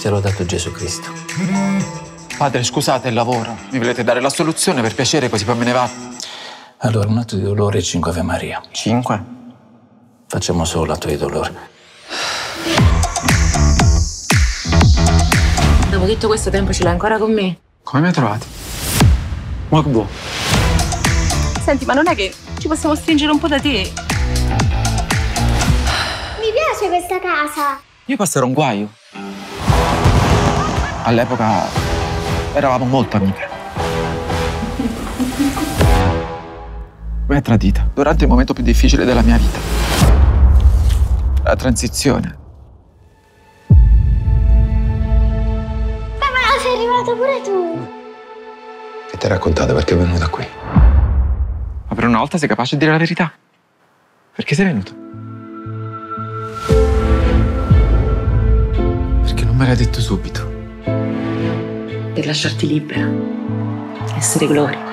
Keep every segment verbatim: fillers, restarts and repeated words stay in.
Te l'ho dato Gesù Cristo. Padre, scusate il lavoro. Mi volete dare la soluzione, per piacere, così poi me ne vado. Allora, un atto di dolore e cinque Ave Maria. Cinque? Facciamo solo l'atto di dolore. Dopo tutto questo tempo ce l'hai ancora con me? Come mi hai trovato? Ma che buono. Senti, ma non è che ci possiamo stringere un po' da te? Mi piace questa casa. Io passerò un guaio. All'epoca eravamo molto amiche. Mi hai tradita durante il momento più difficile della mia vita. La transizione. Ma sei arrivato pure tu. Che ti ha raccontato perché è venuta qui? Ma per una volta sei capace di dire la verità? Perché sei venuto? Perché non me l'hai detto subito? Per lasciarti libera. Essere Gloria.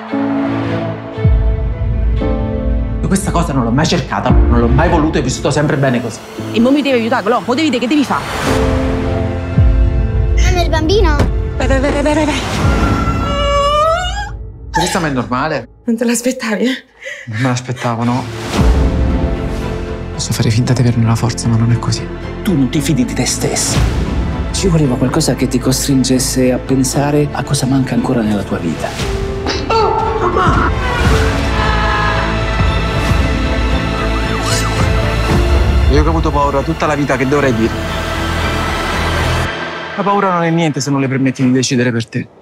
Io questa cosa non l'ho mai cercata, non l'ho mai voluto e ho vissuto sempre bene così. E mo mi devi aiutare, Glo. Mo devi dire che devi fare. Mamma, il bambino? Vai, vai, vai, vai, vai, vai. Questa ma è normale? Non te l'aspettavi, eh? Non me l'aspettavo, no. Posso fare finta di averne la forza, ma non è così. Tu non ti fidi di te stessa. Ci voleva qualcosa che ti costringesse a pensare a cosa manca ancora nella tua vita. Oh, mamma! Io che ho avuto paura tutta la vita, che dovrei dire? La paura non è niente se non le permetti di decidere per te.